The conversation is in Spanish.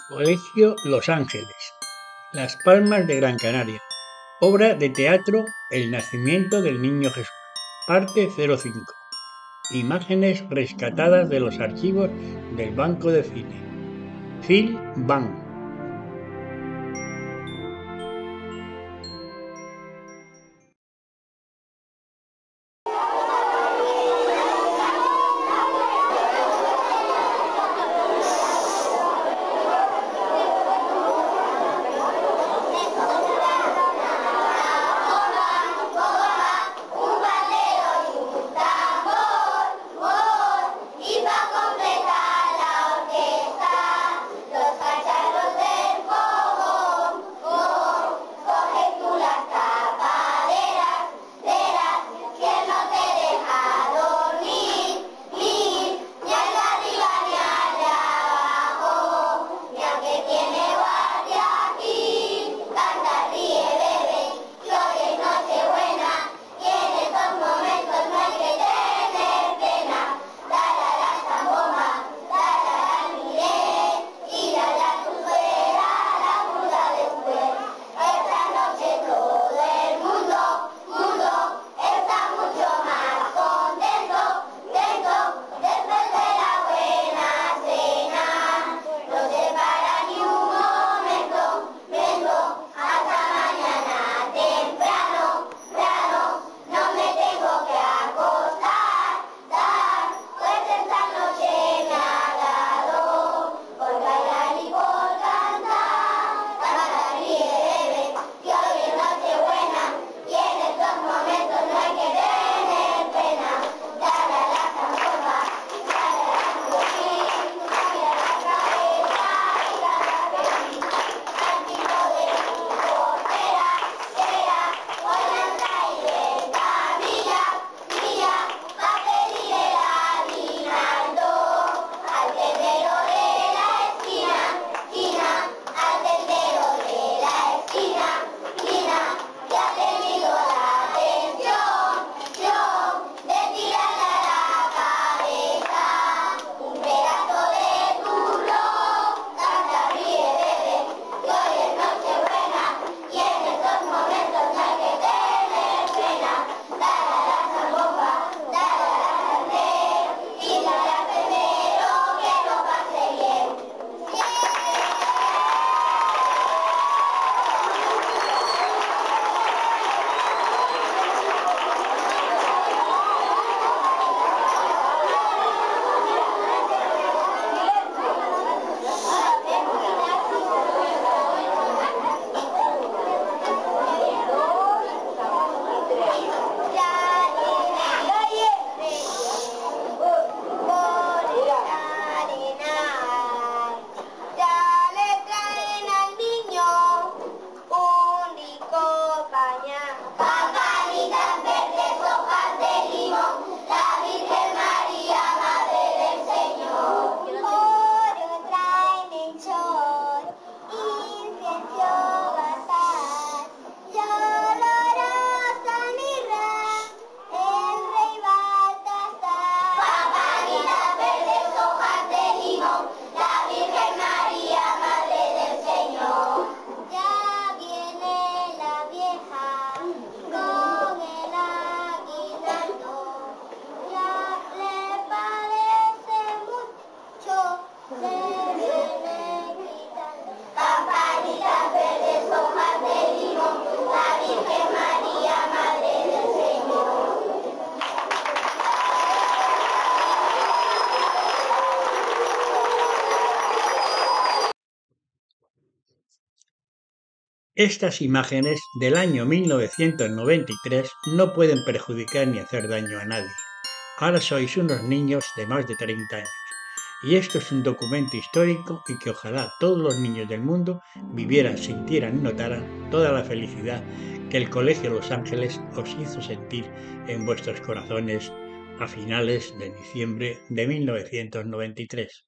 Colegio Los Ángeles, Las Palmas de Gran Canaria. Obra de teatro El nacimiento del niño Jesús. Parte 05. Imágenes rescatadas de los archivos del Banco de Cine. Phil Van. Estas imágenes del año 1993 no pueden perjudicar ni hacer daño a nadie. Ahora sois unos niños de más de 30 años. Y esto es un documento histórico y que ojalá todos los niños del mundo vivieran, sintieran y notaran toda la felicidad que el Colegio Los Ángeles os hizo sentir en vuestros corazones a finales de diciembre de 1993.